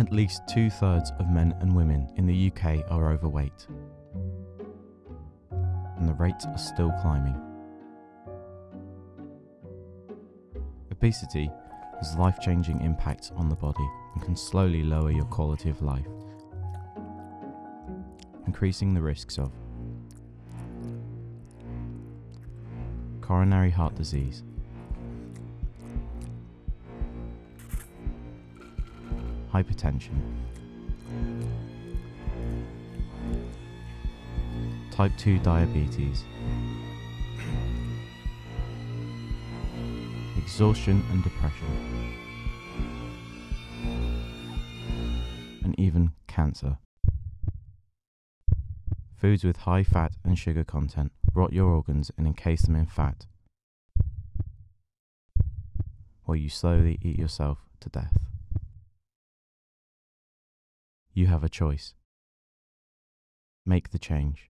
At least 2/3 of men and women in the UK are overweight, and the rates are still climbing. Obesity has life-changing impacts on the body and can slowly lower your quality of life, increasing the risks of coronary heart disease, hypertension, type 2 diabetes, exhaustion and depression, and even cancer. Foods with high fat and sugar content rot your organs and encase them in fat, while you slowly eat yourself to death. You have a choice. Make the change.